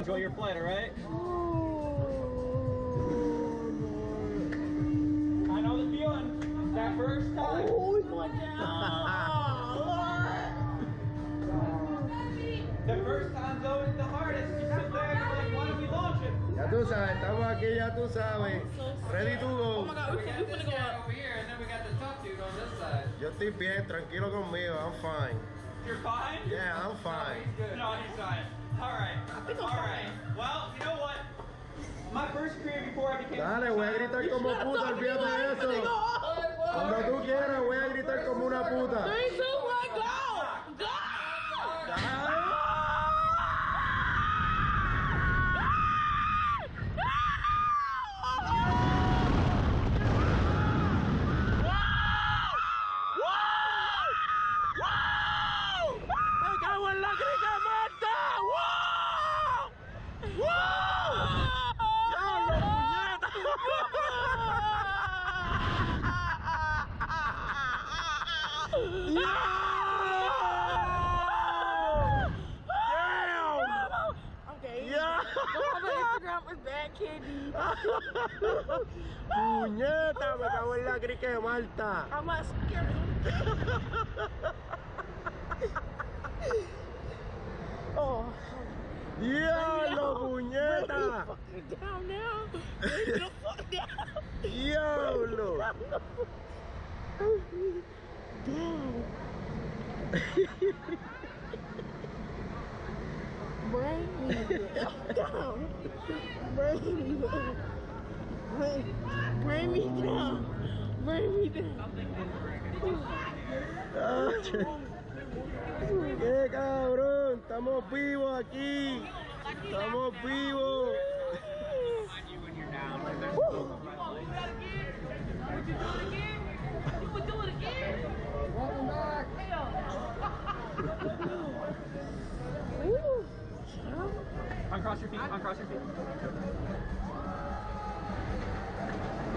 Enjoy your flight, all right? I know the feeling. That first time. Oh, he's going down. The first time's always the hardest. You sit there and you're like, why don't we launch it? Ya tú sabes, estamos aquí, ya tú sabes. Ready to go. Oh my God, we finna go up. Over here, and then we got the tough dude on this side. Yo estoy bien, tranquilo conmigo, I'm fine. You're fine? Yeah, I'm fine. No, he's fine. All right. All right. Well, you know what? My first career before I became. Dale, voy a gritar como puta, olvídate de eso. Cuando tú quieras, voy a gritar como una puta. 3, 2, 1, go! Go! Puñeta, me cago en la crica de Malta. I'm not scared. Oh. Diablo, puñeta. Down now. Lay the fuck down. Diablo. Bring me down. Bring me down. Bring me down. Bring me down. ¡Qué cabrón! ¡Estamos vivos aquí! ¡Estamos vivos! Welcome back. Uncross your feet. Uncross your feet.